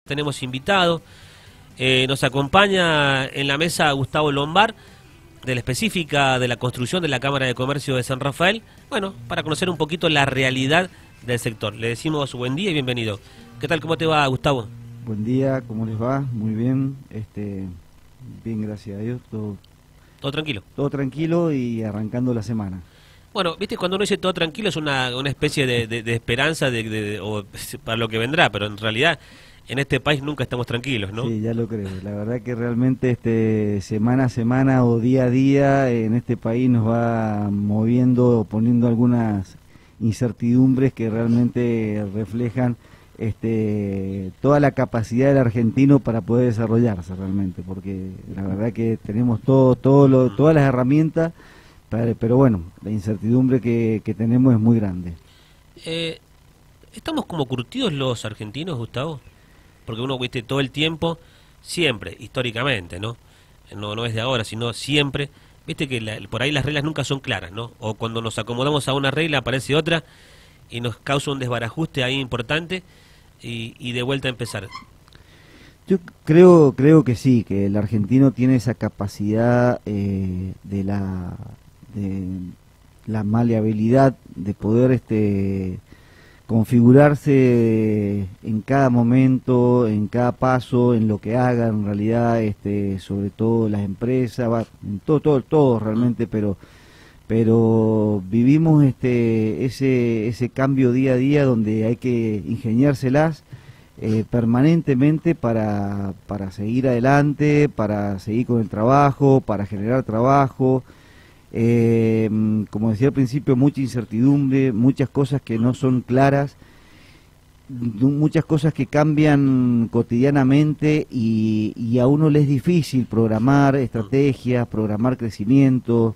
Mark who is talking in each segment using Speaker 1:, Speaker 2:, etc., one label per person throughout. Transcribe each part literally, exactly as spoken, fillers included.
Speaker 1: tenemos invitado. Eh, nos acompaña en la mesa Gustavo Lombard, de la específica de la construcción de la Cámara de Comercio de San Rafael, bueno, para conocer un poquito la realidad del sector. Le decimos buen día y bienvenido. ¿Qué tal, cómo te va, Gustavo?
Speaker 2: Buen día, ¿cómo les va? Muy bien, este, bien, gracias a Dios, todo,
Speaker 1: ¿Todo tranquilo?
Speaker 2: todo tranquilo y arrancando la semana.
Speaker 1: Bueno, viste, cuando uno dice todo tranquilo es una, una especie de, de, de esperanza de, de, de, o para lo que vendrá, pero en realidad en este país nunca estamos tranquilos, ¿no?
Speaker 2: Sí, ya lo creo. La verdad que realmente este semana a semana o día a día en este país nos va moviendo, poniendo algunas incertidumbres que realmente reflejan este toda la capacidad del argentino para poder desarrollarse realmente, porque la verdad que tenemos todo, todo lo, todas las herramientas, para, pero bueno, la incertidumbre que, que tenemos es muy grande.
Speaker 1: Eh, ¿Estamos como curtidos los argentinos, Gustavo? Porque uno, viste, todo el tiempo, siempre, históricamente, ¿no? No, no es de ahora, sino siempre, viste que la, por ahí las reglas nunca son claras, ¿no? O cuando nos acomodamos a una regla aparece otra y nos causa un desbarajuste ahí importante y, y de vuelta a empezar.
Speaker 2: Yo creo creo que sí, que el argentino tiene esa capacidad eh, de la de la maleabilidad de poder este configurarse en cada momento, en cada paso, en lo que hagan, en realidad, este, sobre todo las empresas, va, en todo, todo, todo realmente, pero, pero vivimos este, ese, ese cambio día a día donde hay que ingeniárselas eh, permanentemente para, para seguir adelante, para seguir con el trabajo, para generar trabajo. Eh, como decía al principio, mucha incertidumbre, muchas cosas que no son claras, muchas cosas que cambian cotidianamente y, y a uno le es difícil programar estrategias, programar crecimiento.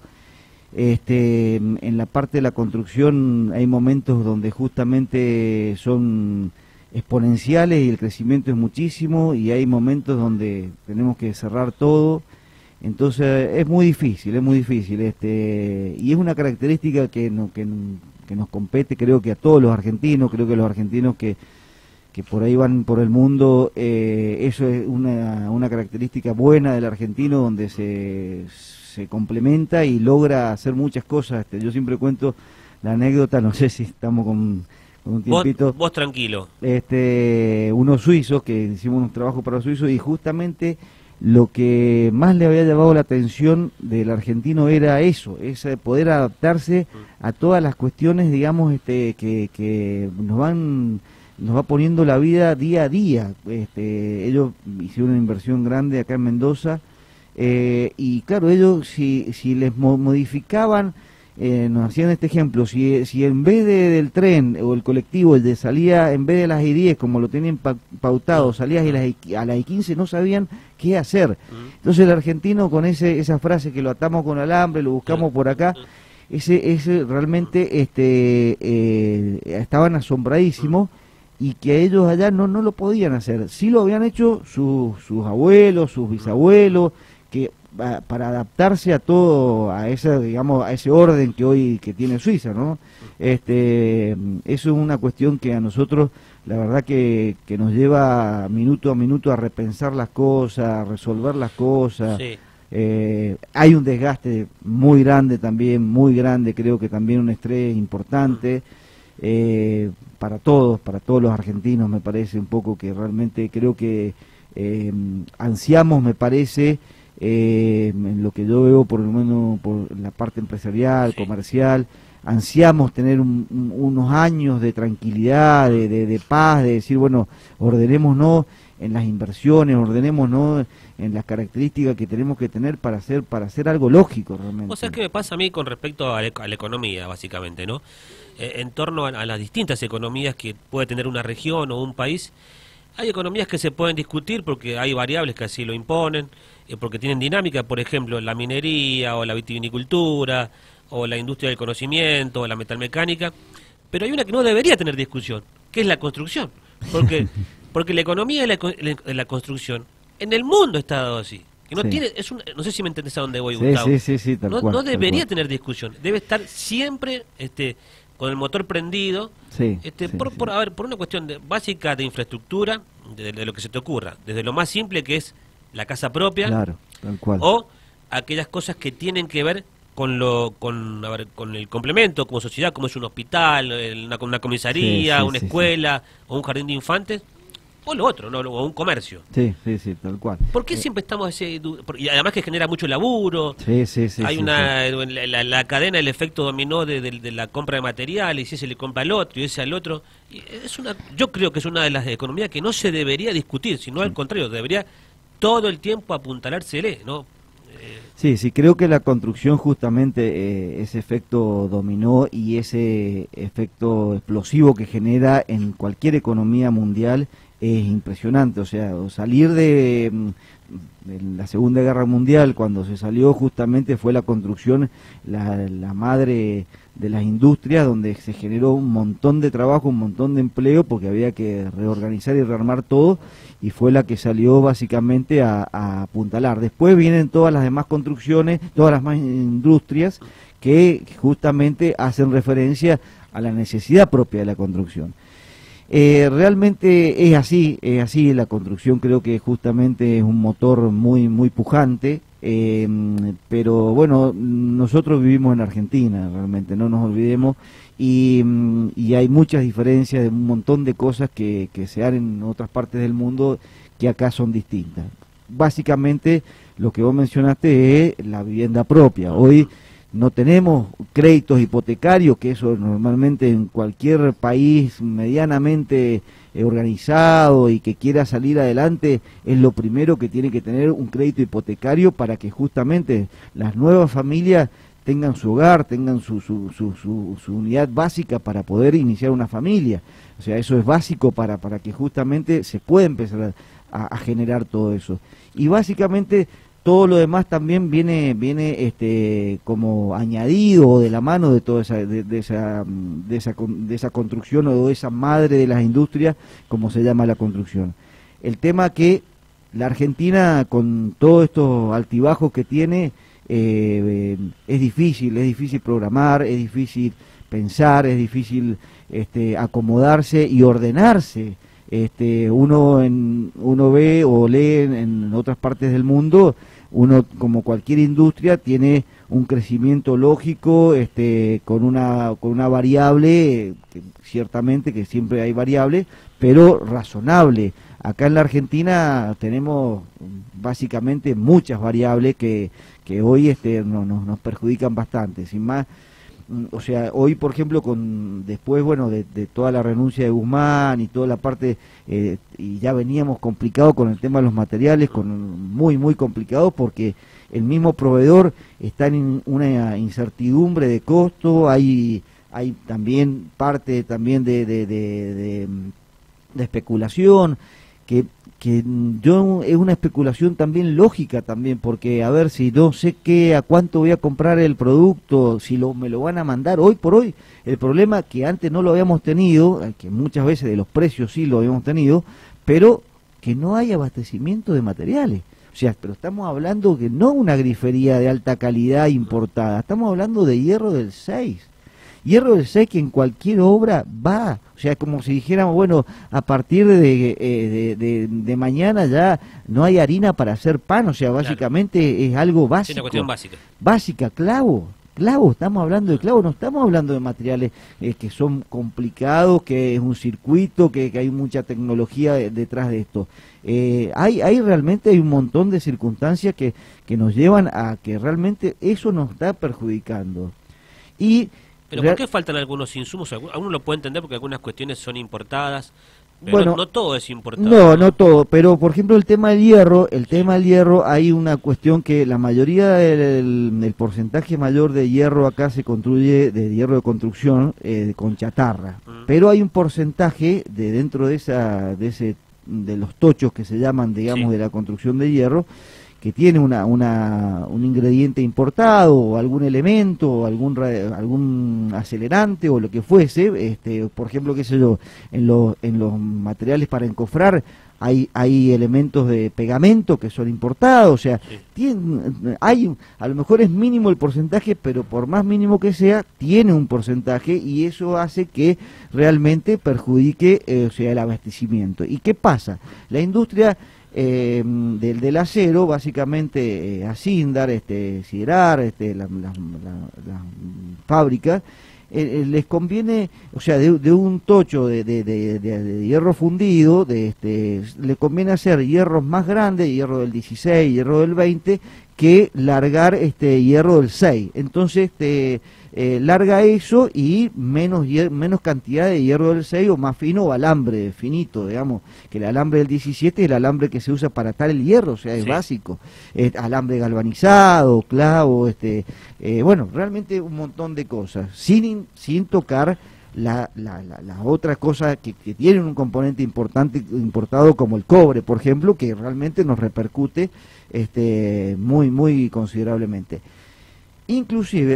Speaker 2: Este, en la parte de la construcción hay momentos donde justamente son exponenciales y el crecimiento es muchísimo, y hay momentos donde tenemos que cerrar todo. Entonces es muy difícil, es muy difícil, este y es una característica que, no, que, que nos compete, creo que a todos los argentinos, creo que los argentinos que, que por ahí van por el mundo, eh, eso es una, una característica buena del argentino, donde se, se complementa y logra hacer muchas cosas. Este, yo siempre cuento la anécdota, no sé si estamos con, con un tiempito.
Speaker 1: Vos, vos tranquilo.
Speaker 2: Este, unos suizos, que hicimos unos trabajos para los suizos, y justamente lo que más le había llamado la atención del argentino era eso, es poder adaptarse a todas las cuestiones, digamos, este, que, que nos van, nos va poniendo la vida día a día. Este, ellos hicieron una inversión grande acá en Mendoza, eh, y claro, ellos si, si les modificaban, eh, nos hacían este ejemplo, si, si en vez de, del tren o el colectivo, el de salía en vez de las I diez, como lo tenían pa pautado, salías a las, a las I quince, no sabían qué hacer. Entonces el argentino, con ese esa frase que lo atamos con alambre, lo buscamos por acá, ese ese realmente este eh, estaban asombradísimos, y que ellos allá no no lo podían hacer. Sí lo habían hecho sus, sus abuelos, sus bisabuelos, que para adaptarse a todo, a ese, digamos, a ese orden que hoy que tiene Suiza, ¿no? Este, eso es una cuestión que a nosotros, la verdad que, que nos lleva minuto a minuto a repensar las cosas, a resolver las cosas.
Speaker 1: Sí.
Speaker 2: Eh, hay un desgaste muy grande también, muy grande, creo que también un estrés importante, eh, para todos, para todos los argentinos, me parece un poco que realmente creo que eh, ansiamos, me parece, Eh, en lo que yo veo, por lo menos por la parte empresarial, sí, comercial, ansiamos tener un, un, unos años de tranquilidad, de, de, de paz, de decir, bueno, ordenémonos en las inversiones, ordenémonos en las características que tenemos que tener para hacer para hacer algo lógico realmente.
Speaker 1: O sea, ¿qué me pasa a mí con respecto a la, a la economía, básicamente, ¿no? Eh, en torno a, a las distintas economías que puede tener una región o un país. Hay economías que se pueden discutir porque hay variables que así lo imponen, eh, porque tienen dinámica, por ejemplo, la minería o la vitivinicultura o la industria del conocimiento o la metalmecánica, pero hay una que no debería tener discusión, que es la construcción, porque porque la economía de la, de la construcción en el mundo está dado así, que no
Speaker 2: sí.
Speaker 1: tiene, es un, no sé si me entendés a dónde voy,
Speaker 2: sí,
Speaker 1: Gustavo.
Speaker 2: Sí, sí, sí, tal
Speaker 1: no,
Speaker 2: cual,
Speaker 1: no debería
Speaker 2: tal cual.
Speaker 1: tener discusión, debe estar siempre este con el motor prendido,
Speaker 2: sí,
Speaker 1: este
Speaker 2: sí,
Speaker 1: por,
Speaker 2: sí.
Speaker 1: por a ver por una cuestión de, básica de infraestructura, de, de lo que se te ocurra, desde lo más simple que es la casa propia,
Speaker 2: claro, tal cual.
Speaker 1: o aquellas cosas que tienen que ver con lo con, a ver, con el complemento como sociedad, como es un hospital, una, una comisaría,
Speaker 2: sí, sí,
Speaker 1: una
Speaker 2: sí,
Speaker 1: escuela, sí. o un jardín de infantes, o lo otro, ¿no? O un comercio.
Speaker 2: Sí, sí, sí, tal cual.
Speaker 1: ¿Por qué
Speaker 2: eh,
Speaker 1: siempre estamos ese... Y además que genera mucho laburo,
Speaker 2: sí, sí, sí,
Speaker 1: hay
Speaker 2: sí,
Speaker 1: una...
Speaker 2: sí.
Speaker 1: La, la, la cadena, el efecto dominó de, de, de la compra de materiales, y ese le compra al otro, y ese al otro. Y es una, yo creo que es una de las economías que no se debería discutir, sino sí. al contrario, debería todo el tiempo apuntalársele, ¿no?
Speaker 2: Sí, sí, creo que la construcción justamente, eh, ese efecto dominó y ese efecto explosivo que genera en cualquier economía mundial es impresionante. O sea, salir de, de la Segunda Guerra Mundial, cuando se salió justamente fue la construcción, la, la madre de las industrias, donde se generó un montón de trabajo, un montón de empleo, porque había que reorganizar y rearmar todo, y fue la que salió básicamente a, a apuntalar. Después vienen todas las demás construcciones, todas las más industrias, que justamente hacen referencia a la necesidad propia de la construcción. Eh, realmente es así, es así, la construcción creo que justamente es un motor muy, muy pujante. Eh, pero bueno, nosotros vivimos en Argentina, realmente, no nos olvidemos, y, y hay muchas diferencias de un montón de cosas que, que se dan en otras partes del mundo que acá son distintas. Básicamente, lo que vos mencionaste es la vivienda propia. Hoy no tenemos créditos hipotecarios, que eso normalmente en cualquier país medianamente organizado y que quiera salir adelante es lo primero que tiene que tener, un crédito hipotecario, para que justamente las nuevas familias tengan su hogar, tengan su, su, su, su, su unidad básica para poder iniciar una familia. O sea, eso es básico para, para que justamente se pueda empezar a, a generar todo eso. Y básicamente todo lo demás también viene viene este como añadido de la mano de toda esa de, de esa de esa de esa construcción, o de esa madre de las industrias, como se llama la construcción. El tema que la Argentina, con todos estos altibajos que tiene, eh, es difícil, es difícil programar, es difícil pensar, es difícil este acomodarse y ordenarse. Este, uno en, uno ve o lee en, en otras partes del mundo, uno, como cualquier industria, tiene un crecimiento lógico, este, con una con una variable, que ciertamente que siempre hay variable, pero razonable. Acá en la Argentina tenemos básicamente muchas variables que, que hoy este, no, no, nos perjudican bastante. Sin más, o sea, hoy por ejemplo, con después bueno de, de toda la renuncia de Guzmán y toda la parte, eh, y ya veníamos complicados con el tema de los materiales, con muy muy complicado, porque el mismo proveedor está en una incertidumbre de costo, hay hay también parte también de de, de, de, de especulación, que que yo es una especulación también lógica también, porque a ver, si no sé qué, a cuánto voy a comprar el producto, si lo, me lo van a mandar hoy por hoy, el problema que antes no lo habíamos tenido, que muchas veces de los precios sí lo habíamos tenido, pero que no hay abastecimiento de materiales. O sea, pero estamos hablando que no una grifería de alta calidad importada, estamos hablando de hierro del seis. Hierro del seis que en cualquier obra va, o sea, como si dijéramos, bueno, a partir de, eh, de, de, de mañana ya no hay harina para hacer pan, o sea, básicamente claro. Es algo básico.
Speaker 1: Es una cuestión básica.
Speaker 2: Básica, clavo, clavo, estamos hablando de clavo, no estamos hablando de materiales eh, que son complicados, que es un circuito, que, que hay mucha tecnología de, detrás de esto. Eh, hay, hay realmente hay un montón de circunstancias que, que nos llevan a que realmente eso nos está perjudicando. Y
Speaker 1: ¿Pero por qué faltan algunos insumos? Uno lo puede entender porque algunas cuestiones son importadas, pero
Speaker 2: bueno,
Speaker 1: no, no todo es importado.
Speaker 2: No, no todo, pero por ejemplo el tema del hierro, el tema del hierro, hay una cuestión que la mayoría del, del porcentaje mayor de hierro acá se construye, de hierro de construcción, eh, con chatarra, mm. pero hay un porcentaje de dentro de esa, de ese, de los tochos que se llaman, digamos, sí. de la construcción de hierro, que tiene una, una, un ingrediente importado, o algún elemento, o algún, algún acelerante, o lo que fuese, este, por ejemplo, qué sé yo, en los, en los materiales para encofrar, hay hay elementos de pegamento que son importados, o sea,
Speaker 1: Sí.
Speaker 2: tiene, hay, a lo mejor es mínimo el porcentaje, pero por más mínimo que sea, tiene un porcentaje y eso hace que realmente perjudique eh, o sea, el abastecimiento. ¿Y qué pasa? La industria eh, del, del acero, básicamente eh, Acindar, este, Siderar, este, las la, la, la fábricas, Eh, les conviene, o sea, de, de un tocho de, de, de, de, de hierro fundido, de este, le conviene hacer hierros más grandes, hierro del dieciséis, hierro del veinte, que largar este hierro del seis. Entonces, este, eh, larga eso y menos hier menos cantidad de hierro del seis o más fino o alambre finito, digamos, que el alambre del diecisiete es el alambre que se usa para atar el hierro, o sea, es sí. básico. Eh, alambre galvanizado, clavo, este, eh, bueno, realmente un montón de cosas, sin, sin tocar la, la, la, la otra cosa que, que tienen un componente importante importado como el cobre, por ejemplo, que realmente nos repercute este, muy, muy considerablemente. Inclusive,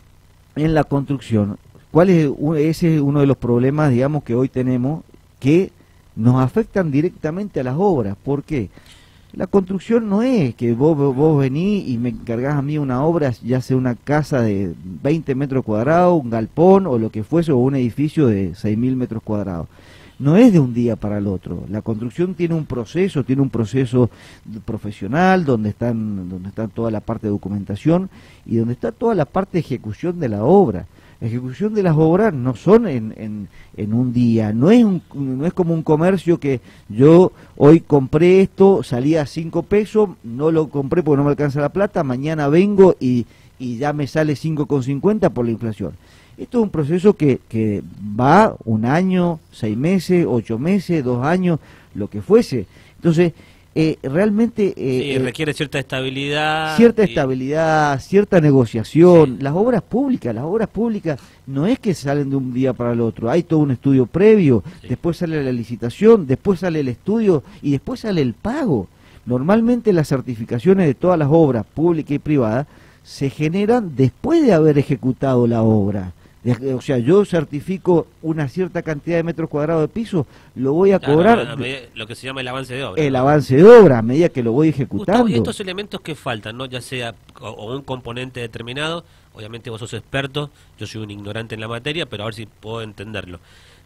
Speaker 2: en la construcción, ¿cuál es ese es uno de los problemas, digamos, que hoy tenemos, que nos afectan directamente a las obras? ¿Por qué? La construcción no es que vos, vos venís y me encargás a mí una obra, ya sea una casa de veinte metros cuadrados, un galpón o lo que fuese, o un edificio de seis mil metros cuadrados. No es de un día para el otro. La construcción tiene un proceso, tiene un proceso profesional donde están, donde está toda la parte de documentación y donde está toda la parte de ejecución de la obra. La ejecución de las obras no son en, en, en un día, no es, un, no es como un comercio que yo hoy compré esto, salía a cinco pesos, no lo compré porque no me alcanza la plata, mañana vengo y, y ya me sale cinco con cincuenta por la inflación. Esto es un proceso que, que va un año, seis meses, ocho meses, dos años, lo que fuese. Entonces, eh, realmente... Eh,
Speaker 1: sí, requiere cierta estabilidad.
Speaker 2: Cierta
Speaker 1: y...
Speaker 2: estabilidad, cierta negociación.
Speaker 1: Sí.
Speaker 2: Las obras públicas, las obras públicas no es que salen de un día para el otro. Hay todo un estudio previo, sí. Después sale la licitación, después sale el estudio y después sale el pago. Normalmente las certificaciones de todas las obras públicas y privadas se generan después de haber ejecutado la obra. O sea, yo certifico una cierta cantidad de metros cuadrados de piso, lo voy a claro, cobrar...
Speaker 1: A medida, lo que se llama el avance de obra.
Speaker 2: El ¿no? avance de obra, a medida que lo voy ejecutando.
Speaker 1: Gustavo, estos elementos que faltan, ¿no? Ya sea o, o un componente determinado, obviamente vos sos experto, yo soy un ignorante en la materia, pero a ver si puedo entenderlo.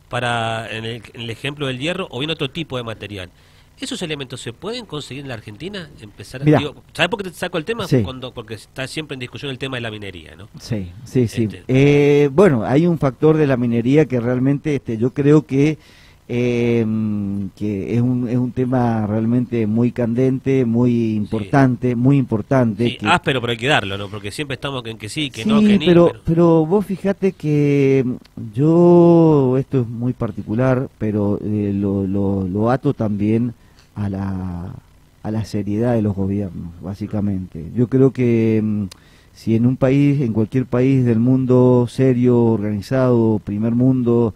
Speaker 1: Para, en el, en el ejemplo del hierro, o bien otro tipo de material. ¿Esos elementos se pueden conseguir en la Argentina? Empezar,
Speaker 2: Mirá,
Speaker 1: digo, ¿sabes por qué te saco el tema?
Speaker 2: Sí.
Speaker 1: Cuando, porque está siempre en discusión el tema de la minería, ¿no?
Speaker 2: Sí, sí, sí.
Speaker 1: Este.
Speaker 2: Eh, bueno, hay un factor de la minería que realmente este, yo creo que, eh, que es, un, es un tema realmente muy candente, muy importante, sí. muy importante.
Speaker 1: Sí,
Speaker 2: que...
Speaker 1: áspero, pero hay que darlo, ¿no? Porque siempre estamos en que sí, que
Speaker 2: sí,
Speaker 1: no, que ni.
Speaker 2: Pero,
Speaker 1: pero...
Speaker 2: pero vos fíjate que yo, esto es muy particular, pero eh, lo, lo, lo ato también a la, a la seriedad de los gobiernos, básicamente. Yo creo que mmm, si en un país, en cualquier país del mundo serio, organizado, primer mundo,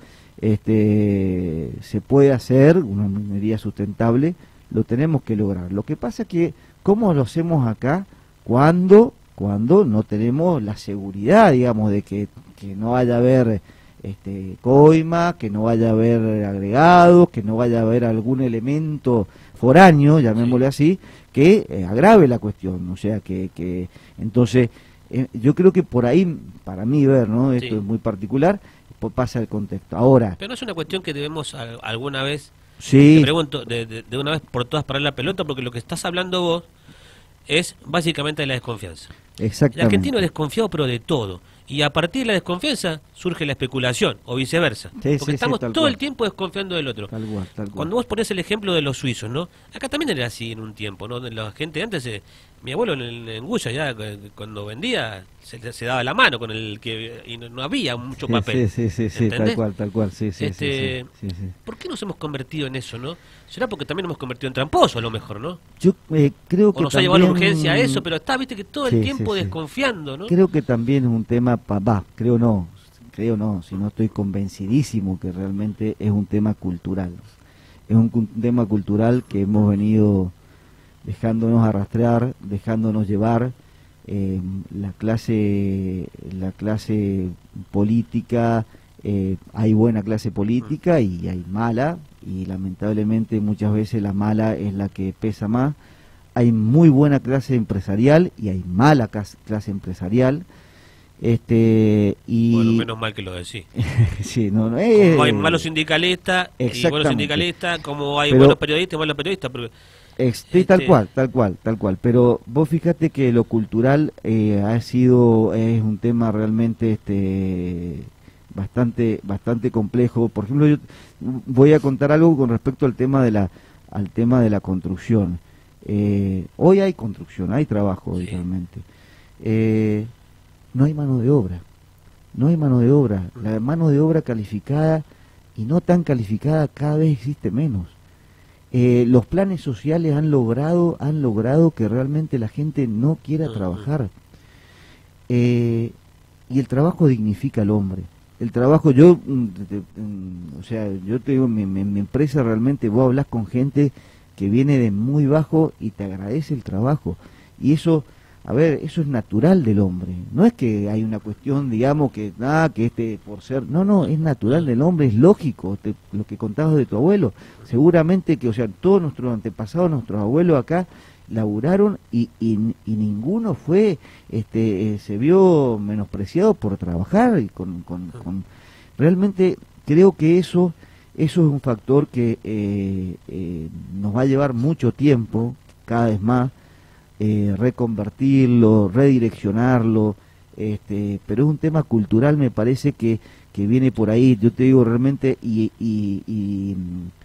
Speaker 2: este, se puede hacer una minería sustentable, lo tenemos que lograr. Lo que pasa es que, ¿cómo lo hacemos acá cuando, cuando no tenemos la seguridad, digamos, de que, que no vaya a haber... Este, coima, que no vaya a haber agregados, que no vaya a haber algún elemento foráneo, llamémosle así, que eh, agrave la cuestión, o sea, que, que entonces, eh, yo creo que por ahí, para mí ver, ¿no? Esto
Speaker 1: sí.
Speaker 2: es muy particular, pues pasa el contexto. Ahora...
Speaker 1: Pero no es una cuestión que debemos a, alguna vez,
Speaker 2: sí.
Speaker 1: te pregunto, de, de, de una vez por todas parar la pelota, porque lo que estás hablando vos es básicamente de la desconfianza.
Speaker 2: Exactamente.
Speaker 1: El argentino es desconfiado, pero de todo. Y a partir de la desconfianza surge la especulación, o viceversa.
Speaker 2: Sí,
Speaker 1: porque
Speaker 2: sí,
Speaker 1: estamos
Speaker 2: sí,
Speaker 1: todo
Speaker 2: cual.
Speaker 1: el tiempo desconfiando del otro.
Speaker 2: Tal cual, tal cual.
Speaker 1: Cuando vos pones el ejemplo de los suizos, ¿no? Acá también era así en un tiempo, ¿no? La gente antes, eh, mi abuelo en, en Guya, ya cuando vendía, se, se daba la mano con el que... Y no, no había mucho
Speaker 2: sí,
Speaker 1: papel.
Speaker 2: Sí, sí, sí, sí, tal cual, tal cual, sí, sí,
Speaker 1: este,
Speaker 2: sí, sí, sí.
Speaker 1: ¿Por qué nos hemos convertido en eso, no? Será porque también nos hemos convertido en tramposos, a lo mejor, ¿no?
Speaker 2: Yo eh, creo
Speaker 1: o
Speaker 2: que
Speaker 1: nos
Speaker 2: también...
Speaker 1: ha llevado la urgencia a eso, pero está, viste, que todo el
Speaker 2: sí,
Speaker 1: tiempo
Speaker 2: sí, sí.
Speaker 1: desconfiando, ¿no?
Speaker 2: Creo que también es un tema, va, creo no, creo no, si no estoy convencidísimo que realmente es un tema cultural. Es un, un tema cultural que hemos venido dejándonos arrastrar, dejándonos llevar. Eh, la clase, la clase política, eh, hay buena clase política y hay mala, y lamentablemente muchas veces la mala es la que pesa más. Hay muy buena clase empresarial y hay mala clase empresarial. Este, y
Speaker 1: bueno, menos mal que lo decís.
Speaker 2: sí, no, no, eh,
Speaker 1: como hay malos sindicalistas y buenos sindicalistas, como hay
Speaker 2: pero,
Speaker 1: buenos periodistas y malos periodistas. Pero,
Speaker 2: ex, este, tal cual, tal cual, tal cual. Pero vos fíjate que lo cultural eh, ha sido, es un tema realmente este bastante bastante complejo. Por ejemplo, yo voy a contar algo con respecto al tema de la al tema de la construcción. Eh, hoy hay construcción, hay trabajo, sí. realmente. Eh, no hay mano de obra, no hay mano de obra. La mano de obra calificada y no tan calificada cada vez existe menos. Eh, los planes sociales han logrado, han logrado que realmente la gente no quiera trabajar. Eh, y el trabajo dignifica al hombre. El trabajo, yo, o sea, yo te digo, mi, mi, mi empresa realmente, vos hablas con gente que viene de muy bajo y te agradece el trabajo. Y eso, a ver, eso es natural del hombre. No es que hay una cuestión, digamos, que ah, que este por ser... No, no, es natural del hombre, es lógico. Te, lo que contabas de tu abuelo. Seguramente que, o sea, todos nuestros antepasados, nuestros abuelos acá, laburaron y, y, y ninguno fue, este, eh, se vio menospreciado por trabajar. Y con, con, con... Realmente creo que eso, eso es un factor que eh, eh, nos va a llevar mucho tiempo, cada vez más, Eh, reconvertirlo, redireccionarlo, este, pero es un tema cultural, me parece que, que viene por ahí, yo te digo realmente, y, y, y,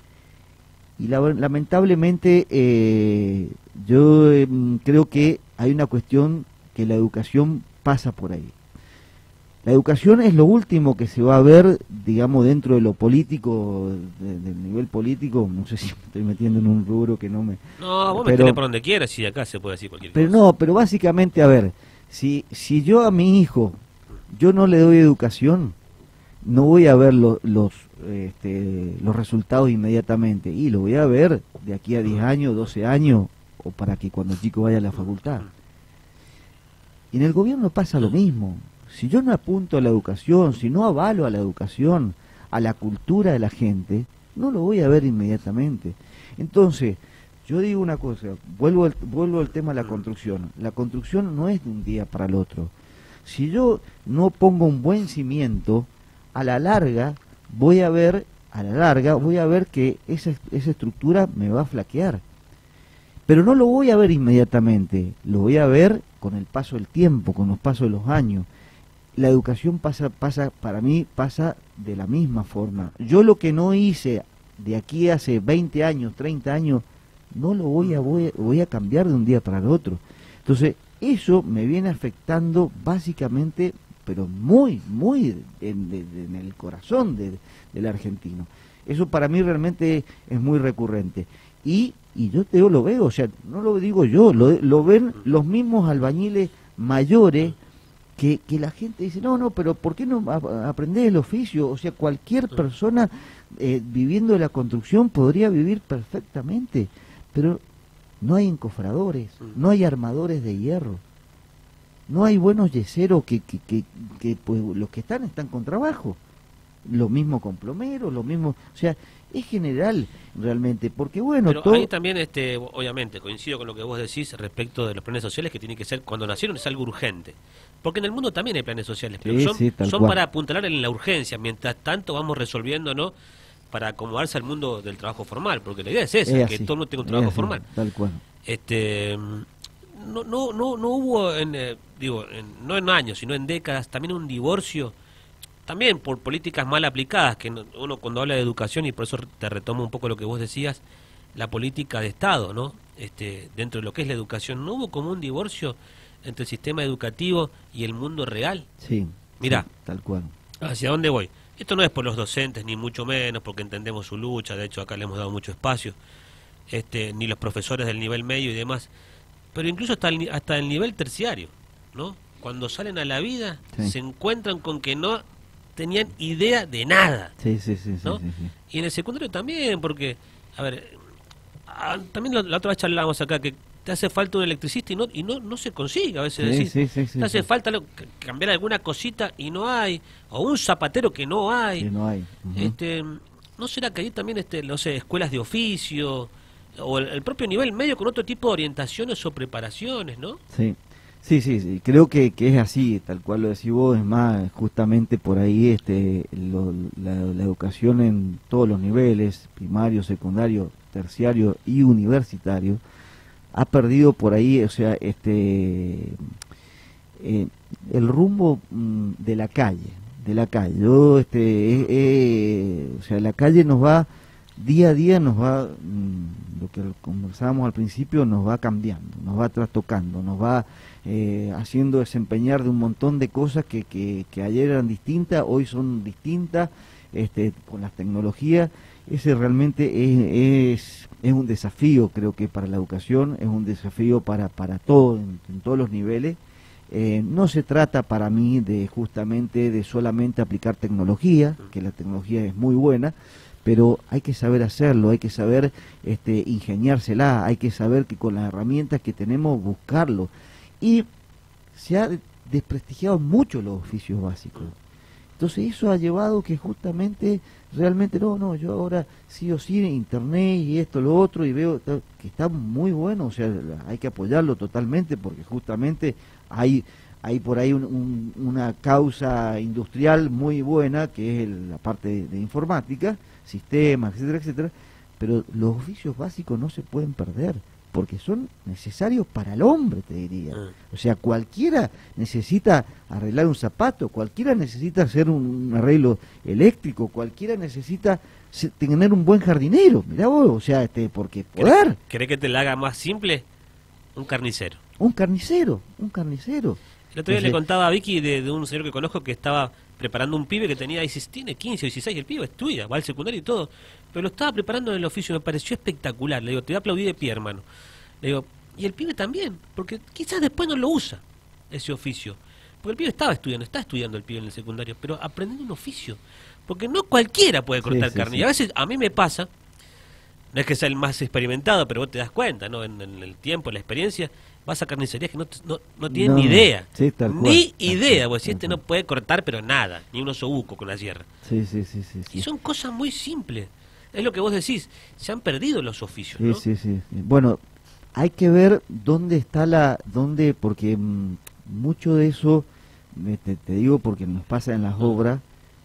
Speaker 2: y la, lamentablemente eh, yo eh, creo que hay una cuestión que la educación pasa por ahí. La educación es lo último que se va a ver, digamos, dentro de lo político, de, del nivel político. No sé si me estoy metiendo en un rubro que no me...
Speaker 1: No, vos
Speaker 2: pero,
Speaker 1: metele por donde quieras y acá se puede decir cualquier
Speaker 2: pero
Speaker 1: cosa.
Speaker 2: No, pero básicamente, a ver, si, si yo a mi hijo, yo no le doy educación, no voy a ver lo, los, este, los resultados inmediatamente. Y lo voy a ver de aquí a diez años, doce años, o para que cuando el chico vaya a la facultad. Y en el gobierno pasa lo mismo. Si yo no apunto a la educación, si no avalo a la educación, a la cultura de la gente, no lo voy a ver inmediatamente. Entonces, yo digo una cosa, vuelvo al, vuelvo al tema de la construcción. La construcción no es de un día para el otro. Si yo no pongo un buen cimiento, a la larga voy a ver, a la larga voy a ver que esa, esa estructura me va a flaquear. Pero no lo voy a ver inmediatamente, lo voy a ver con el paso del tiempo, con los pasos de los años. La educación pasa, pasa, para mí, pasa de la misma forma. Yo lo que no hice de aquí hace veinte años, treinta años, no lo voy a, voy, voy a cambiar de un día para el otro. Entonces, eso me viene afectando básicamente, pero muy, muy en, de, de, en el corazón de, del argentino. Eso para mí realmente es muy recurrente. Y, y yo te lo veo, o sea, no lo digo yo, lo, lo ven los mismos albañiles mayores, Que, que la gente dice, no, no, pero ¿por qué no aprender el oficio? O sea, cualquier persona eh, viviendo de la construcción podría vivir perfectamente, pero no hay encofradores, no hay armadores de hierro, no hay buenos yeseros que, que, que, que pues los que están están con trabajo, lo mismo con plomeros, lo mismo, o sea, es general realmente, porque bueno,
Speaker 1: pero
Speaker 2: todo...
Speaker 1: ahí también, este, obviamente, coincido con lo que vos decís respecto de los planes sociales, que tienen que ser, cuando nacieron es algo urgente, porque en el mundo también hay planes sociales, pero
Speaker 2: sí,
Speaker 1: son,
Speaker 2: sí,
Speaker 1: son para apuntalar en la urgencia, mientras tanto vamos resolviendo, ¿no?, para acomodarse al mundo del trabajo formal, porque la idea es esa,
Speaker 2: es
Speaker 1: que
Speaker 2: así,
Speaker 1: todo el mundo tenga un trabajo
Speaker 2: así,
Speaker 1: formal.
Speaker 2: Tal cual.
Speaker 1: Este, no, no, no, no hubo, en, eh, digo, en, no en años, sino en décadas, también un divorcio, también por políticas mal aplicadas, que uno cuando habla de educación, y por eso te retomo un poco lo que vos decías, la política de Estado, ¿no? Este, dentro de lo que es la educación, ¿no hubo como un divorcio entre el sistema educativo y el mundo real?
Speaker 2: Sí.
Speaker 1: Mirá,
Speaker 2: sí, tal cual.
Speaker 1: ¿Hacia dónde voy? Esto no es por los docentes, ni mucho menos, porque entendemos su lucha, de hecho acá le hemos dado mucho espacio, este, ni los profesores del nivel medio y demás, pero incluso hasta el, hasta el nivel terciario, ¿no? Cuando salen a la vida, sí, se encuentran con que no tenían idea de nada.
Speaker 2: Sí, sí, sí,
Speaker 1: ¿no?
Speaker 2: sí, sí, sí.
Speaker 1: Y en el secundario también, porque, a ver, a, también la, la otra vez charlábamos acá, que te hace falta un electricista y no y no, no se consigue, a veces
Speaker 2: Sí,
Speaker 1: decís,
Speaker 2: sí, sí, sí,
Speaker 1: te hace
Speaker 2: sí.
Speaker 1: falta lo- c- cambiar alguna cosita y no hay, o un zapatero que no hay.
Speaker 2: Que no hay. Ujú.
Speaker 1: Este, ¿no será que hay también, este, no sé, escuelas de oficio, o el, el propio nivel medio con otro tipo de orientaciones o preparaciones, ¿no?
Speaker 2: Sí, sí, sí, sí. Creo que, que es así, tal cual lo decís vos, es más, justamente por ahí este, lo, la, la educación en todos los niveles, primario, secundario, terciario y universitario, ha perdido por ahí, o sea, este eh, el rumbo mm, de la calle, de la calle. Yo, este, eh, eh, o sea, la calle nos va, día a día nos va, mmm, lo que conversábamos al principio, nos va cambiando, nos va trastocando, nos va eh, haciendo desempeñar de un montón de cosas que, que, que ayer eran distintas, hoy son distintas, este, con las tecnologías. Ese realmente es, es, es un desafío, creo que para la educación, es un desafío para, para todo, en, en todos los niveles. Eh, no se trata para mí de justamente de solamente aplicar tecnología, que la tecnología es muy buena, pero hay que saber hacerlo, hay que saber este, ingeniársela, hay que saber que con las herramientas que tenemos buscarlo. Y se ha desprestigiado mucho los oficios básicos. Entonces eso ha llevado que justamente, realmente, no, no, yo ahora sí o sí, internet y esto, lo otro, y veo que está muy bueno, o sea, hay que apoyarlo totalmente, porque justamente hay, hay por ahí un, un, una causa industrial muy buena, que es el, la parte de, de informática, sistemas, etcétera, etcétera, pero los oficios básicos no se pueden perder, porque son necesarios para el hombre, te diría. O sea, cualquiera necesita arreglar un zapato, cualquiera necesita hacer un arreglo eléctrico, cualquiera necesita tener un buen jardinero, mirá vos, o sea, este, porque poder.
Speaker 1: ¿Querés que te la haga más simple? Un carnicero.
Speaker 2: Un carnicero, un carnicero.
Speaker 1: El otro día
Speaker 2: Entonces,
Speaker 1: le contaba a Vicky de, de un señor que conozco que estaba preparando un pibe que tenía, tiene quince o dieciséis, el pibe estudia, va al secundario y todo, pero lo estaba preparando en el oficio, me pareció espectacular. Le digo, te voy a aplaudir de pie, hermano. Le digo, y el pibe también, porque quizás después no lo usa, ese oficio. Porque el pibe estaba estudiando, está estudiando el pibe en el secundario, pero aprendiendo un oficio. Porque no cualquiera puede cortar
Speaker 2: sí, sí,
Speaker 1: carne.
Speaker 2: sí.
Speaker 1: Y a veces, a mí me pasa, no es que sea el más experimentado, pero vos te das cuenta, ¿no? En, en el tiempo, en la experiencia, vas a carnicerías que no, no, no tienen
Speaker 2: no,
Speaker 1: ni idea.
Speaker 2: Sí, tal cual,
Speaker 1: ni
Speaker 2: tal
Speaker 1: idea,
Speaker 2: cual,
Speaker 1: porque si este
Speaker 2: tal
Speaker 1: no puede cortar, pero nada, ni un osobuco con la sierra.
Speaker 2: Sí, sí, sí, sí, sí.
Speaker 1: Y son cosas muy simples. Es lo que vos decís, se han perdido los oficios,
Speaker 2: Sí,
Speaker 1: ¿no?
Speaker 2: sí, sí, sí. Bueno, hay que ver dónde está la, dónde, porque mmm, mucho de eso, te, te digo porque nos pasa en las obras,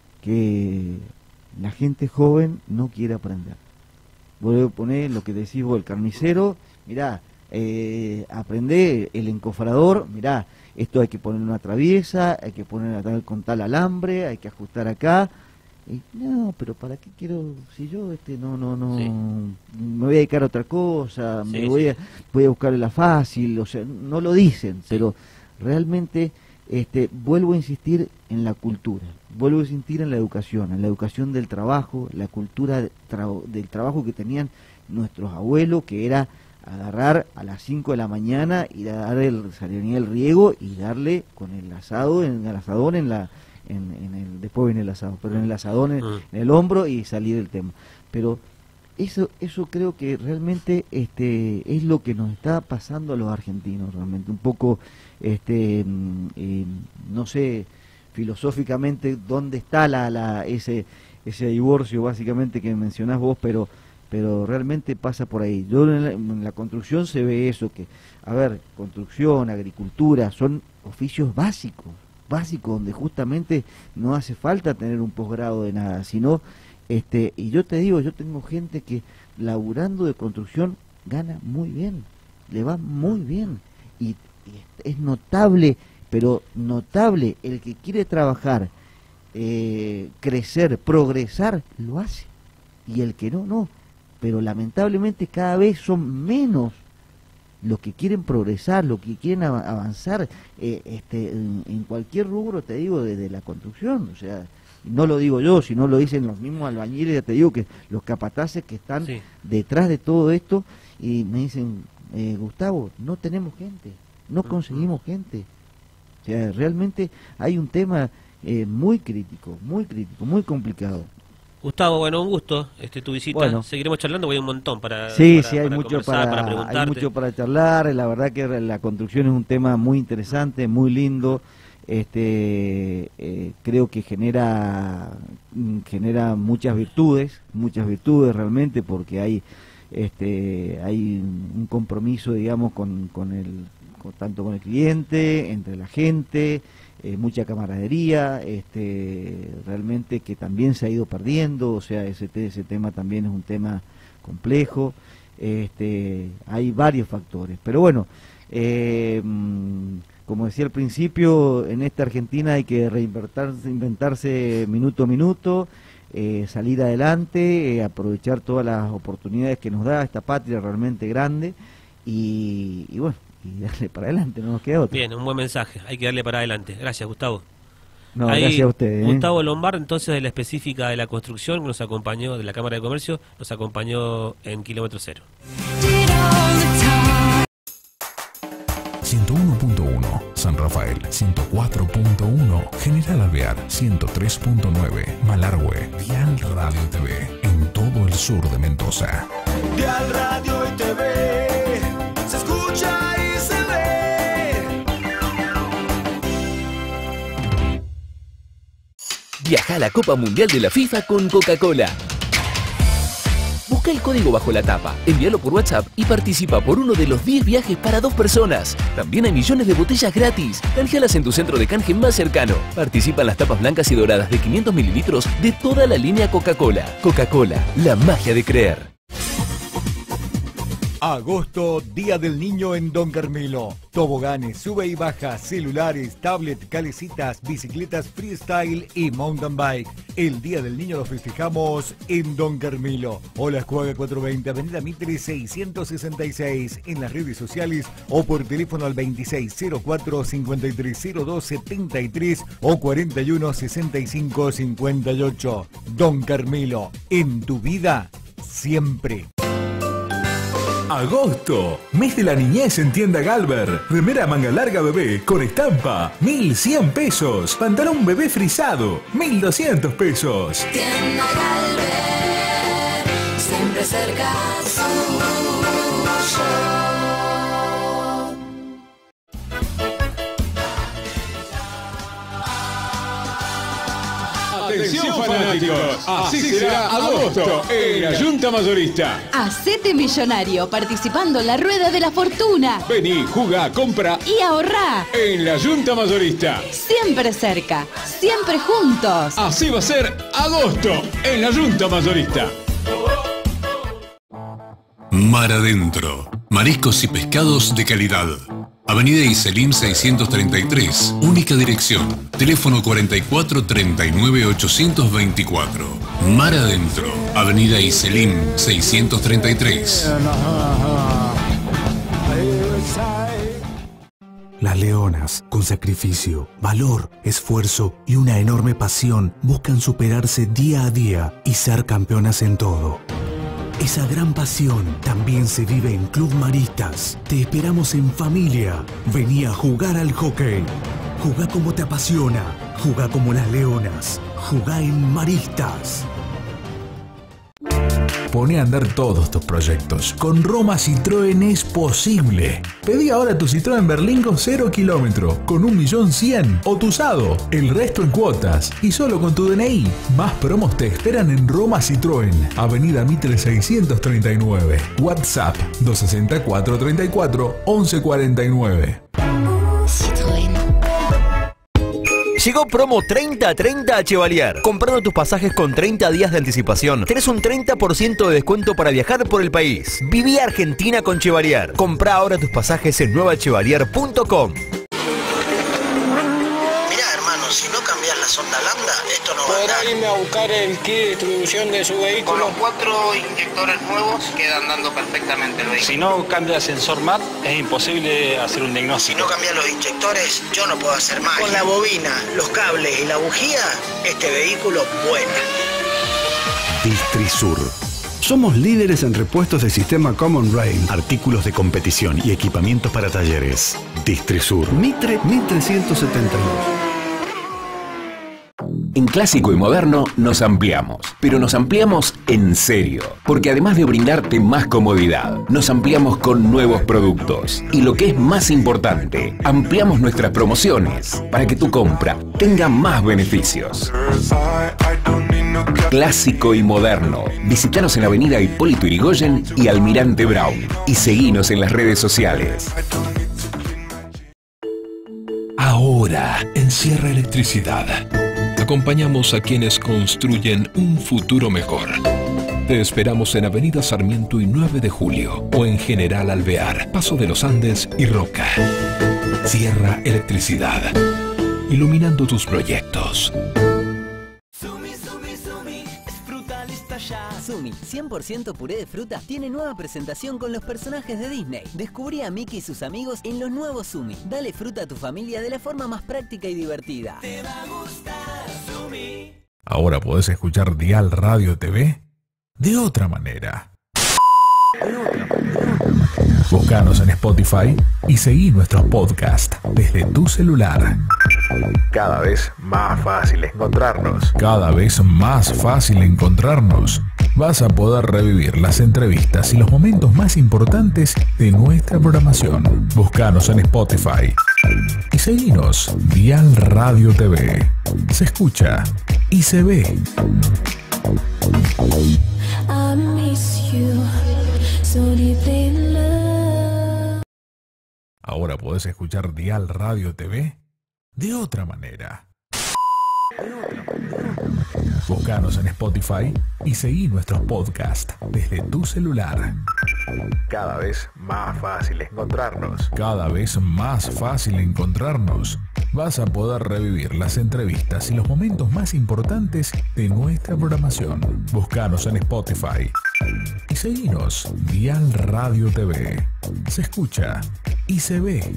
Speaker 2: que la gente joven no quiere aprender. Voy a poner lo que decís vos, el carnicero, mirá, eh, aprende el encofrador, mirá, esto hay que poner una traviesa, hay que poner tal, con tal alambre, hay que ajustar acá. Y, no, pero ¿para qué quiero? Si yo este no no no
Speaker 1: Sí.
Speaker 2: me voy a dedicar a otra cosa,
Speaker 1: Sí,
Speaker 2: me voy
Speaker 1: sí.
Speaker 2: a voy a buscar la fácil, o sea, no lo dicen, sí. Pero realmente este vuelvo a insistir en la cultura, vuelvo a insistir en la educación, en la educación del trabajo, la cultura de tra del trabajo que tenían nuestros abuelos, que era agarrar a las cinco de la mañana y darle el salir el riego y darle con el asado en el asador en la En, en el, después viene el asado, pero en el asadón, en, en el hombro y salir del tema. Pero eso eso creo que realmente este es lo que nos está pasando a los argentinos, realmente. Un poco, este eh, no sé, filosóficamente, dónde está la, la ese ese divorcio básicamente que mencionás vos, pero pero realmente pasa por ahí. Yo en la, en la construcción se ve eso, que, a ver, construcción, agricultura, son oficios básicos. básico, donde justamente no hace falta tener un posgrado de nada, sino, este, y yo te digo, yo tengo gente que laburando de construcción gana muy bien, le va muy bien, y, y es notable, pero notable, el que quiere trabajar, eh, crecer, progresar, lo hace, y el que no, no, pero lamentablemente cada vez son menos los que quieren progresar, los que quieren av avanzar eh, este, en, en cualquier rubro, te digo, desde la construcción, o sea, no lo digo yo, sino lo dicen los mismos albañiles, ya te digo que los capataces que están sí. detrás de todo esto, y me dicen, eh, Gustavo, no tenemos gente, no conseguimos gente, o sea, realmente hay un tema eh, muy crítico, muy crítico, muy complicado.
Speaker 1: Gustavo, bueno, un gusto este tu visita. Bueno, seguiremos charlando, voy a un montón para
Speaker 2: Sí,
Speaker 1: para,
Speaker 2: sí, hay
Speaker 1: para
Speaker 2: mucho para,
Speaker 1: para preguntarte.
Speaker 2: Hay mucho para charlar, la verdad que la construcción es un tema muy interesante, muy lindo, este, eh, creo que genera, genera muchas virtudes, muchas virtudes realmente, porque hay, este, hay un compromiso, digamos, con, con el, con, tanto con el cliente, entre la gente, eh, mucha camaradería, este, realmente que también se ha ido perdiendo, o sea, ese, ese tema también es un tema complejo, este, hay varios factores, pero bueno, eh, como decía al principio, en esta Argentina hay que reinventarse, inventarse minuto a minuto, eh, salir adelante, eh, aprovechar todas las oportunidades que nos da esta patria realmente grande y, y bueno, y darle para adelante, no nos queda otra.
Speaker 1: Bien, un buen mensaje, hay que darle para adelante. Gracias, Gustavo.
Speaker 2: No,
Speaker 1: Ahí,
Speaker 2: gracias a ustedes. ¿eh?
Speaker 1: Gustavo Lombard, entonces, de la específica de la construcción, que nos acompañó, de la Cámara de Comercio, nos acompañó en Kilómetro Cero.
Speaker 3: ciento uno punto uno San Rafael, ciento cuatro punto uno General Alvear, ciento tres punto nueve Malargüe, Dial Radio y T V en todo el sur de Mendoza.
Speaker 4: Dial Radio y T V se escucha y se ve.
Speaker 5: Viaja a la Copa Mundial de la FIFA con Coca-Cola. Busca el código bajo la tapa, envíalo por WhatsApp y participa por uno de los diez viajes para dos personas. También hay millones de botellas gratis. Canjealas en tu centro de canje más cercano. Participa en las tapas blancas y doradas de quinientos mililitros de toda la línea Coca-Cola. Coca-Cola, la magia de creer.
Speaker 6: Agosto, Día del Niño en Don Carmelo. Toboganes, sube y baja, celulares, tablet, calecitas, bicicletas freestyle y mountain bike. El Día del Niño lo festejamos en Don Carmelo. Hola, Escuaga cuatrocientos veinte, Avenida Mitre seiscientos sesenta y seis. En las redes sociales o por teléfono al veintiséis cero cuatro, cincuenta y tres cero dos, setenta y tres o cuarenta y uno, sesenta y cinco, cincuenta y ocho. Don Carmelo, en tu vida, siempre.
Speaker 3: Agosto, mes de la niñez en Tienda Galver. Remera manga larga bebé con estampa, mil cien pesos. Pantalón bebé frisado, mil doscientos pesos.
Speaker 7: Tienda Galver, siempre cerca suyo.
Speaker 8: Atención fanáticos, así será agosto en la Junta Mayorista.
Speaker 9: Hacete millonario participando en la Rueda de la Fortuna.
Speaker 8: Vení, jugá, compra
Speaker 9: y ahorrá
Speaker 8: en la Junta Mayorista.
Speaker 9: Siempre cerca, siempre juntos.
Speaker 8: Así va a ser agosto en la Junta Mayorista.
Speaker 10: Mar Adentro, mariscos y pescados de calidad. Avenida Iselín seiscientos treinta y tres, única dirección. Teléfono cuarenta y cuatro, treinta y nueve, ochocientos veinticuatro. Mar Adentro, Avenida Iselín seiscientos treinta y tres.
Speaker 3: Las leonas, con sacrificio, valor, esfuerzo y una enorme pasión, buscan superarse día a día y ser campeonas en todo. Esa gran pasión también se vive en Club Maristas. Te esperamos en familia. Vení a jugar al hockey. Jugá como te apasiona. Jugá como las leonas. Jugá en Maristas. Pone a andar todos tus proyectos. Con Roma Citroën es posible. Pedí ahora tu Citroën Berlingo cero kilómetro, con un millón cien, o tu usado. El resto en cuotas, y solo con tu D N I. Más promos te esperan en Roma Citroën, Avenida Mitre seiscientos treinta y nueve. WhatsApp dos sesenta y cuatro, treinta y cuatro, once cuarenta y nueve.
Speaker 7: Citroën.
Speaker 5: Llegó promo treinta treinta a Chevalier. Comprando tus pasajes con treinta días de anticipación, tenés un treinta por ciento de descuento para viajar por el país. Viví Argentina con Chevalier. Comprá ahora tus pasajes en nueva chevalier punto com.
Speaker 11: Mirá, hermano, si no cambias la sonda lambda, esto no va a andar.
Speaker 12: ¿Podrá irme a buscar el kit de distribución de su vehículo?
Speaker 11: Con los cuatro inyectores nuevos queda andando perfectamente el vehículo.
Speaker 12: Si no cambia el sensor M A T, es imposible hacer un diagnóstico.
Speaker 11: Si no cambias los inyectores, yo no puedo hacer más. Con la bobina, los cables y la bujía, este vehículo vuela.
Speaker 13: Distrisur. Somos líderes en repuestos del sistema Common Rail, artículos de competición y equipamientos para talleres. Distrisur. Mitre mil trescientos setenta y dos.
Speaker 5: En Clásico y Moderno nos ampliamos, pero nos ampliamos en serio, porque además de brindarte más comodidad, nos ampliamos con nuevos productos. Y lo que es más importante, ampliamos nuestras promociones para que tu compra tenga más beneficios. Clásico y Moderno. Visítanos en Avenida Hipólito Yrigoyen y Almirante Brown. Y seguinos en las redes sociales.
Speaker 14: Ahora, en Sierra Electricidad, acompañamos a quienes construyen un futuro mejor. Te esperamos en Avenida Sarmiento y nueve de julio o en General Alvear, Paso de los Andes y Roca. Sierra Electricidad, iluminando tus proyectos.
Speaker 15: Sumi, cien por ciento puré de fruta, tiene nueva presentación con los personajes de Disney. Descubrí a Mickey y sus amigos en los nuevos Sumi. Dale fruta a tu familia de la forma más práctica y divertida. Te va a gustar, Sumi.
Speaker 16: Ahora podés escuchar Dial Radio T V de otra manera. Búscanos en Spotify y seguí nuestros podcasts desde tu celular. Cada vez más fácil encontrarnos. Cada vez más fácil encontrarnos. Vas a poder revivir las entrevistas y los momentos más importantes de nuestra programación. Búscanos en Spotify y seguinos. Dial Radio T V. Se escucha y se ve.
Speaker 7: I miss you so deeply in love.
Speaker 16: Ahora podés escuchar Dial Radio T V de otra manera. Búscanos en Spotify y seguí nuestros podcasts desde tu celular. Cada vez más fácil encontrarnos. Cada vez más fácil encontrarnos. Vas a poder revivir las entrevistas y los momentos más importantes de nuestra programación. Búscanos en Spotify y seguinos. Dial Radio T V. Se escucha y se ve.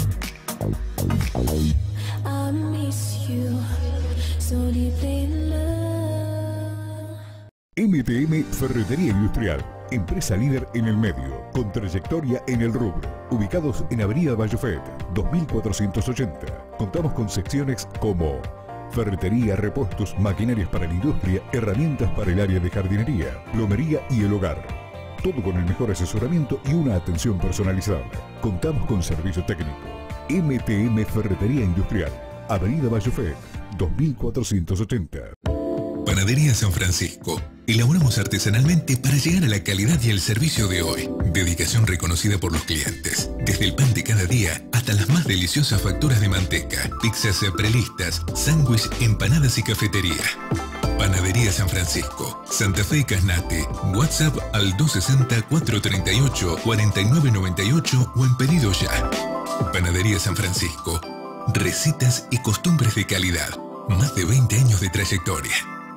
Speaker 7: I miss you so deeply in love.
Speaker 6: M T M Ferretería Industrial, empresa líder en el medio, con trayectoria en el rubro. Ubicados en Avenida Bayofet, dos mil cuatrocientos ochenta. Contamos con secciones como ferretería, repuestos, maquinarias para la industria, herramientas para el área de jardinería, plomería y el hogar. Todo con el mejor asesoramiento y una atención personalizada. Contamos con servicio técnico. M T M Ferretería Industrial, Avenida Bayofet, dos mil cuatrocientos ochenta.
Speaker 10: Panadería San Francisco. Elaboramos artesanalmente para llegar a la calidad y el servicio de hoy. Dedicación reconocida por los clientes. Desde el pan de cada día hasta las más deliciosas facturas de manteca, pizzas prelistas, sándwich, empanadas y cafetería. Panadería San Francisco, Santa Fe y Casnate. WhatsApp al dos sesenta, cuatrocientos treinta y ocho, cuarenta y nueve noventa y ocho o en pedido ya. Panadería San Francisco. Recetas y costumbres de calidad. Más de veinte años de trayectoria.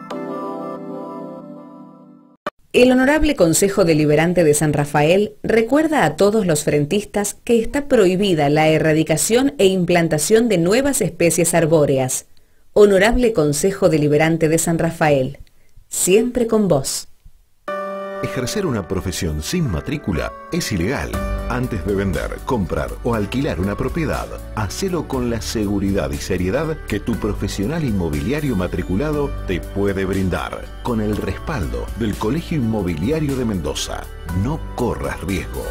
Speaker 17: El Honorable Consejo Deliberante de San Rafael recuerda a todos los frentistas que está prohibida la erradicación e implantación de nuevas especies arbóreas. Honorable Consejo Deliberante de San Rafael, siempre con vos.
Speaker 18: Ejercer una profesión sin matrícula es ilegal. Antes de vender, comprar o alquilar una propiedad, hacelo con la seguridad y seriedad que tu profesional inmobiliario matriculado te puede brindar. Con el respaldo del Colegio Inmobiliario de Mendoza. No corras riesgos.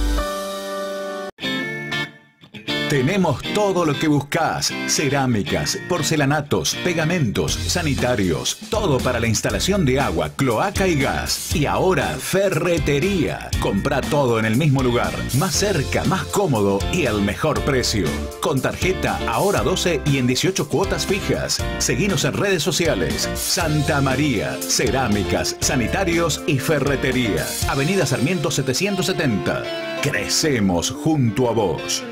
Speaker 13: Tenemos todo lo que buscas: cerámicas, porcelanatos, pegamentos, sanitarios, todo para la instalación de agua, cloaca y gas. Y ahora, ferretería. Compra todo en el mismo lugar, más cerca, más cómodo y al mejor precio. Con tarjeta ahora doce y en dieciocho cuotas fijas. Seguinos en redes sociales. Santa María, cerámicas, sanitarios y ferretería. Avenida Sarmiento setecientos setenta. Crecemos junto a vos.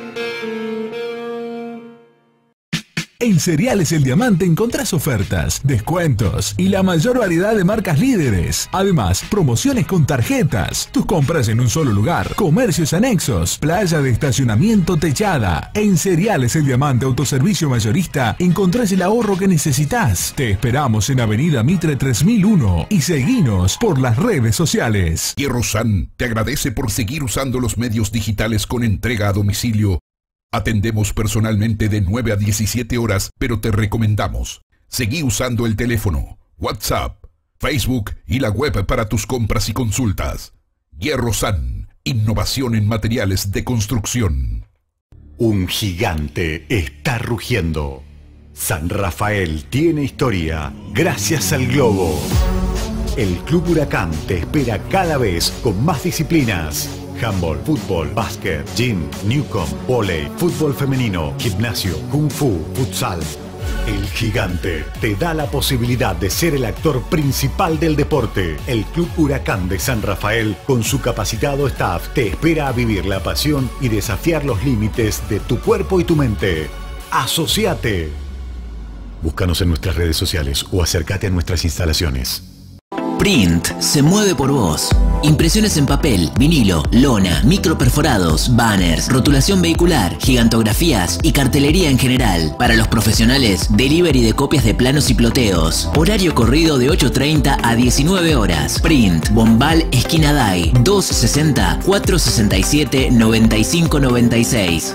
Speaker 16: En Cereales El Diamante encontrás ofertas, descuentos y la mayor variedad de marcas líderes. Además, promociones con tarjetas. Tus compras en un solo lugar. Comercios anexos. Playa de estacionamiento techada. En Cereales El Diamante Autoservicio Mayorista encontrás el ahorro que necesitas. Te esperamos en Avenida Mitre tres mil uno y seguinos por las redes sociales.
Speaker 19: Hierrosan te agradece por seguir usando los medios digitales con entrega a domicilio. Atendemos personalmente de nueve a diecisiete horas, pero te recomendamos: Seguí usando el teléfono, WhatsApp, Facebook y la web para tus compras y consultas. Hierro San, innovación en materiales de construcción.
Speaker 18: Un gigante está rugiendo. San Rafael tiene historia gracias al globo. El Club Huracán te espera cada vez con más disciplinas. Handball, fútbol, básquet, gym, newcom, volei, fútbol femenino, gimnasio, kung fu, futsal. El gigante te da la posibilidad de ser el actor principal del deporte. El Club Huracán de San Rafael, con su capacitado staff, te espera a vivir la pasión y desafiar los límites de tu cuerpo y tu mente. ¡Asociate! Búscanos en nuestras redes sociales o acércate a nuestras instalaciones.
Speaker 20: Print se mueve por vos. Impresiones en papel, vinilo, lona, microperforados, banners, rotulación vehicular, gigantografías y cartelería en general. Para los profesionales, delivery de copias de planos y ploteos. Horario corrido de ocho treinta a diecinueve horas. Print, Bombal, esquina Day, doscientos sesenta, cuatrocientos sesenta y siete, noventa y cinco noventa y seis.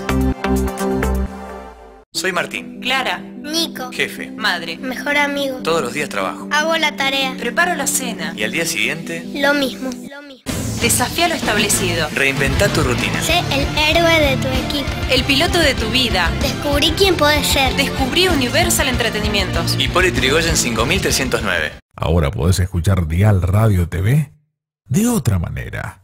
Speaker 21: Soy Martín.
Speaker 22: Clara.
Speaker 21: Nico. Jefe.
Speaker 22: Madre.
Speaker 21: Mejor amigo. Todos los días trabajo.
Speaker 22: Hago la tarea. Preparo la cena.
Speaker 21: Y al día siguiente...
Speaker 22: Lo mismo. Lo mismo. Desafía lo establecido.
Speaker 21: Reinventa tu rutina.
Speaker 22: Sé el héroe de tu equipo. El piloto de tu vida. Descubrí quién podés ser. Descubrí Universal Entretenimientos.
Speaker 21: Hipólito Yrigoyen cinco mil trescientos nueve.
Speaker 16: Ahora podés escuchar Dial Radio T V de otra manera.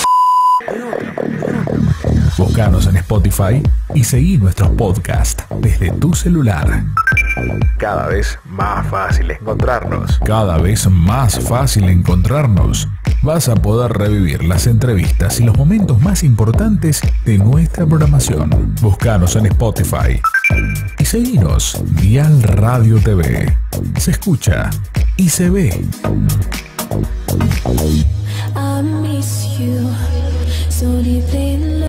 Speaker 16: Búscanos en Spotify y seguí nuestros podcasts desde tu celular.
Speaker 3: Cada vez más fácil encontrarnos.
Speaker 16: Cada vez más fácil encontrarnos. Vas a poder revivir las entrevistas y los momentos más importantes de nuestra programación. Búscanos en Spotify y seguinos. Dial Radio T V. Se escucha y se ve.
Speaker 7: I miss you so deep in love.